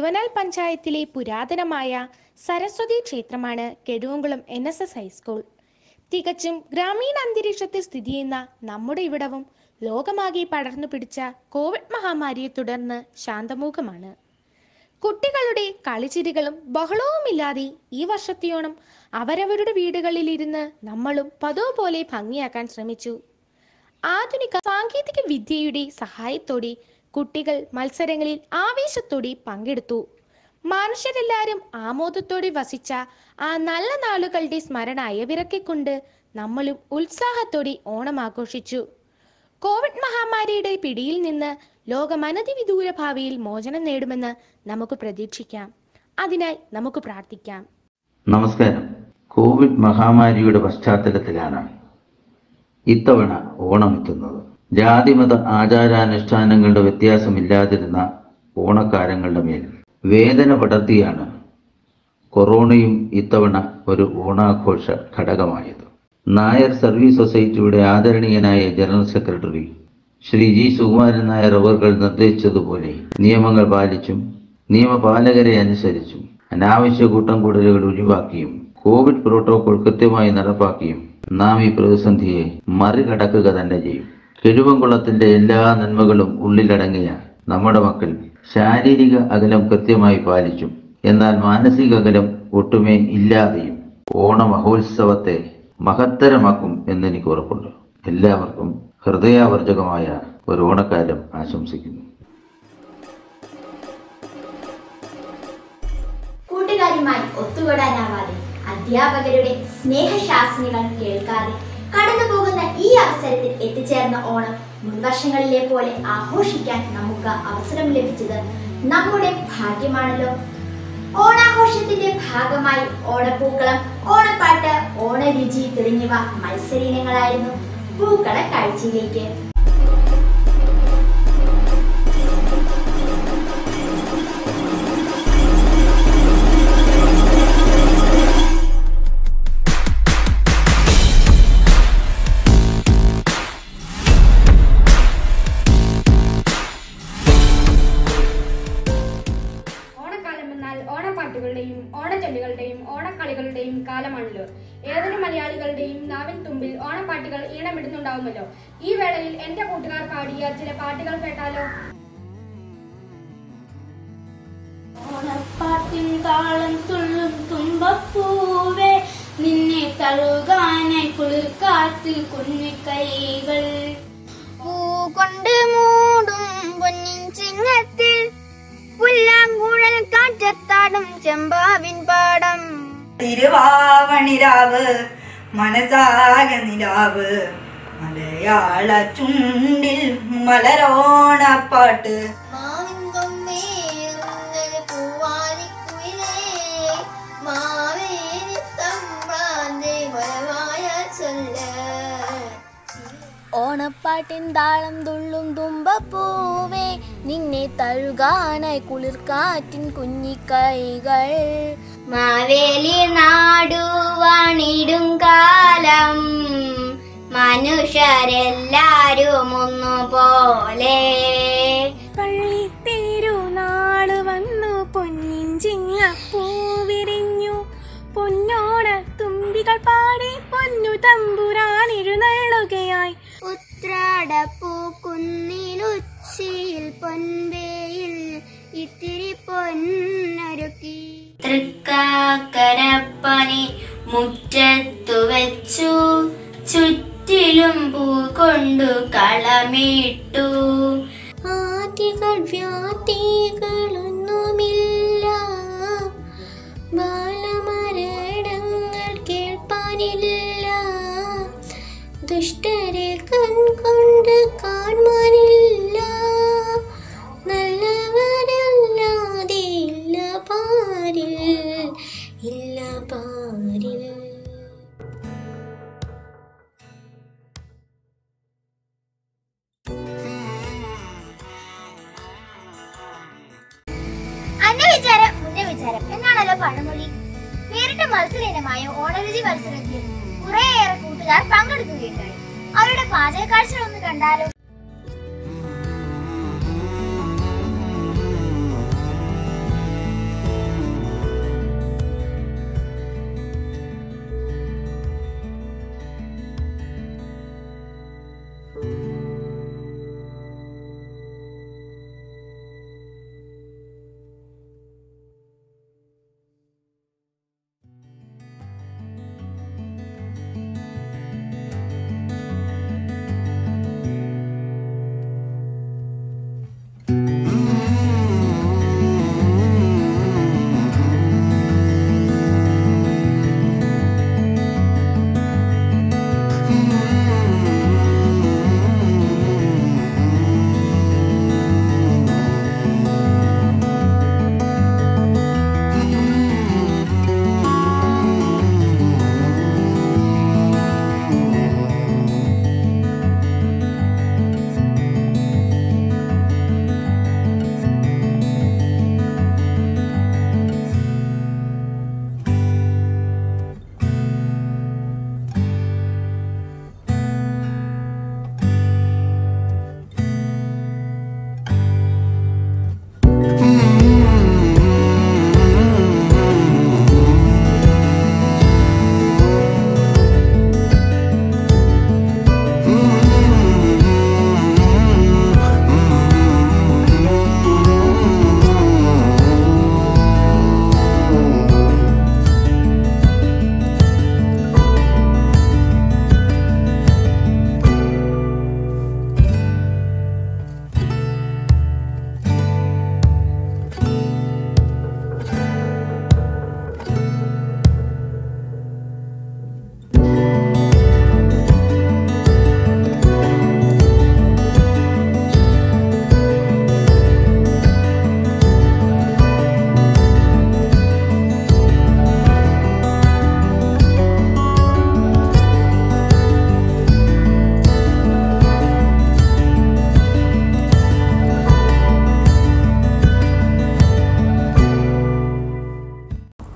കരുവനാൽ പഞ്ചായത്തിലെ പുരാതനമായ സരസ്വതി ക്ഷേത്രമാണ് കെഴുവംകുളം NSS ഹൈസ്കൂൾ. തികച്ചും ഗ്രാമീണ അന്തരീക്ഷത്തിൽ സ്ഥിതി ചെയ്യുന്ന നമ്മുടെ ഇവിടവും ലോകമാകെ പടർന്നു പിടിച്ച കോവിഡ് മഹാമാരിയെ തുടർന്ന് ശാന്തമൂകമാണ്. കുട്ടികളുടെ കളിച്ചിരികളും ബഹളവുമില്ലാതെ ഈ വർഷത്തെയോണം അവരവരുടെ വീടുകളിലിരുന്ന് നമ്മളും പതിവ് പോലെ ഭംഗിയാക്കാൻ ശ്രമിച്ചു. ആധുനിക സാങ്കേതിക വിദ്യയുടെ സഹായത്തോടെ കുട്ടികൾ മത്സരങ്ങളിൽ ആവേശത്തോടെ പങ്കെടുത്തു. മനുഷ്യരെല്ലാവരും ആമോദത്തോടെ വസിച്ച ആ നല്ല നാളുകളുടെ സ്മരണ അയവിറക്കിക്കൊണ്ട് നമ്മളും ഉത്സാഹത്തോടെ ഓണം ആഘോഷിച്ചു. കോവിഡ് മഹാമാരിയുടെ പിടിയിൽ നിന്ന് ലോകം അനധിവിദൂര ഭാവിയിൽ മോചനം നേടുമെന്ന് നമുക്ക് പ്രതീക്ഷിക്കാം. അതിനായി നമുക്ക് പ്രാർത്ഥിക്കാം. നമസ്കാരം. കോവിഡ് മഹാമാരിയുടെ പശ്ചാത്തലത്തിലാണ് ഇത്തവണ ഓണം എത്തുന്നത്. ജാതിമത ആചാരാനുഷ്ഠാനങ്ങളുടെ വ്യത്യാസമില്ലാതിരുന്ന ഓണക്കാലങ്ങളുടെ മേൽ വേദന പടർത്തിയാണ് കൊറോണയും ഇത്തവണ ഒരു ഓണാഘോഷ ഘടകമായത്. നായർ സർവീസ് സൊസൈറ്റിയുടെ ആദരണീയനായ general secretary Shri G. Sukumaran Nair അവർ നിർദ്ദേശിച്ചതുപോലെ നിയമങ്ങൾ പാലിച്ചും നിയമപാലകരെ അനുസരിച്ചും അനാവശ്യ കൂട്ടം കൂടലുകൾ ഒഴിവാക്കിയും കോവിഡ് പ്രോട്ടോകോൾ കൃത്യമായി നടപ്പാക്കിയും നാം ഈ പ്രതിസന്ധിയെ മറികടക്കുക തന്നെ ചെയ്യും. കെഴുവംകുളത്തിന്റെ എല്ലാ നന്മകളും ഉള്ളിലടങ്ങിയ നമ്മുടെ മക്കൾ ശാരീരിക അകലം കൃത്യമായി പാലിച്ചും എന്നാൽ മാനസിക അകലം ഒട്ടുമേ ഇല്ലാതെയും ഓണ മഹോത്സവത്തെ മഹത്തരമാക്കും എന്നെനിക്ക് ഉറപ്പുണ്ട്. എല്ലാവർക്കും ഹൃദയാവർജകമായ ഒരു ഓണക്കാലം ആശംസിക്കുന്നു. കൂട്ടുകാരുമായി ഒത്തുകൂടാനാവാതെ, അധ്യാപകരുടെ സ്നേഹശാസനകൾ കേൾക്കാതെ കടന്നുപോകുന്ന ഈ അവസരത്തിൽ എത്തിച്ചേർന്ന ഓണം മുൻവർഷങ്ങളിലെ പോലെ ആഘോഷിക്കാൻ നമുക്ക് അവസരം ലഭിച്ചത് നമ്മുടെ ഭാഗ്യമാണല്ലോ. ഓണാഘോഷത്തിന്റെ ഭാഗമായി ഓണപ്പൂക്കളം, ഓണപ്പാട്ട്, ഓണരുചി തുടങ്ങിയവ മത്സര ഇനങ്ങളായിരുന്നു. പൂക്കള കാഴ്ചയിലേക്ക്. ഓണപ്പാട്ടുകളുടെയും ഓണച്ചൊല്ലുകളുടെയും ഓണക്കളികളുടെയും കാലമാണല്ലോ. ഏതൊരു മലയാളികളുടെയും നാവിൻ തുമ്പിൽ ഓണപ്പാട്ടുകൾ ഈണമിടുന്നുണ്ടാവുമല്ലോ. ഈ വേളയിൽ എന്റെ കൂട്ടുകാർ പാടിയ ചില പാട്ടുകൾ കേട്ടാലോ? ഓണപ്പാട്ടിൻ താളം തുള്ളും തുമ്പപ്പൂവേ, നിന്നെ തഴുകാനായി കുളിർക്കാറ്റ് കുഞ്ഞിക്കൈകൾ. പൂ കൊണ്ട് മൂടും പൊന്നിൻ ചിങ്ങത്തിൽ പുല്ലാങ്കുഴൽ കാറ്റത്താടും ചെമ്പാവിൻ പാടം. തിരുവാവണിരാവ് മനസാക നിലാവ്, മലയാള ചുണ്ടിൽ മലരോണപ്പാട്ട്. ഓണപ്പാട്ടിൻ താളം തുള്ളും തുമ്പപ്പൂവേ, നിന്നെ തഴുകാനായി കുളിർക്കാറ്റിൻ കുഞ്ഞിക്കൈകൾ. മാവേലി നാടുവാണിടും കാലം, മനുഷ്യരെല്ലാരും ഒന്നുപോലെ. പള്ളിത്തിരുനാള് വന്നു പൊന്നിൻ ചിങ്ങപ്പൂ വിരിഞ്ഞു, പൊന്നോണ തുമ്പികൾ പാടി പൊന്നു തമ്പുരാനെഴുന്നള്ളുകയായി. ഉത്രാടപ്പൂക്കുന്നിലുച്ചിയിൽ പൊൻവേയിൽ ഇത്തിരി പൊന്നൊരുക്കി. തൃക്കാക്കരപ്പനി മുറ്റത്തു വെച്ചു, ചുറ്റിലും പൂ കൊണ്ടു കളമിട്ടു. ആദികൾ വ്യാധികളൊന്നുമില്ല, ബാലമരണങ്ങൾ കേൾപ്പാനില്ല, ദുഷ്ടരെ കൺകൊണ്ട് കാണാനില്ല, നല്ലവരല്ലാതെ ഇല്ല പാരിൽ, ഇല്ല പാരിൽ. അന്റെ വിചാരം മുന്നേ വിചാരം എന്നാണല്ലോ പഴമൊഴി. പേരിട്ട മത്സര ഇനമായ ഓണരുചി മത്സരത്തിൽ കുറേയേറെ കൂട്ടുകാർ പങ്കെടുക്കുകയുണ്ടായി. അവരുടെ പാചക കാഴ്ചകൾ ഒന്ന് കണ്ടാലോ?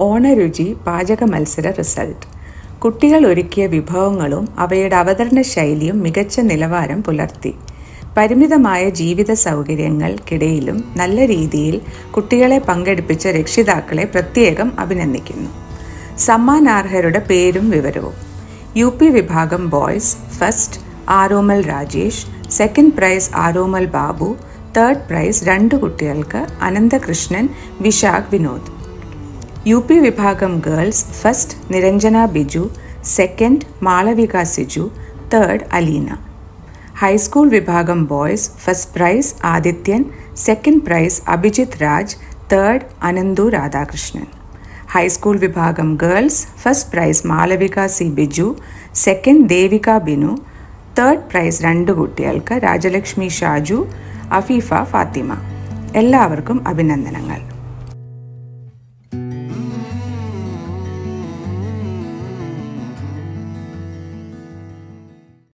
ഓണരുചി പാചക മത്സര റിസൾട്ട്. കുട്ടികൾ ഒരുക്കിയ വിഭവങ്ങളും അവയുടെ അവതരണ ശൈലിയും മികച്ച നിലവാരം പുലർത്തി. പരിമിതമായ ജീവിത സൗകര്യങ്ങൾക്കിടയിലും നല്ല രീതിയിൽ കുട്ടികളെ പങ്കെടുപ്പിച്ച രക്ഷിതാക്കളെ പ്രത്യേകം അഭിനന്ദിക്കുന്നു. സമ്മാനാർഹരുടെ പേരും വിവരവും. UP വിഭാഗം boys first Aromal Rajesh, second prize Aromal Babu, third prize 2 കുട്ടികൾക്ക് അനന്തകൃഷ്ണൻ, വിശാഖ് വിനോദ്. UP വിഭാഗം girls first Niranjana Biju, second Malavika Siju, third Alina. High school വിഭാഗം boys first prize Adithyan, second prize Abhijith Raj, third Ananthu Radhakrishnan. High school വിഭാഗം girls first prize Malavika C Biju, second Devika Binu, third prize 2 കുട്ടികൾക്ക് രാജലക്ഷ്മി ഷാജു, അഫീഫ ഫാത്തിമ. എല്ലാവർക്കും അഭിനന്ദനങ്ങൾ.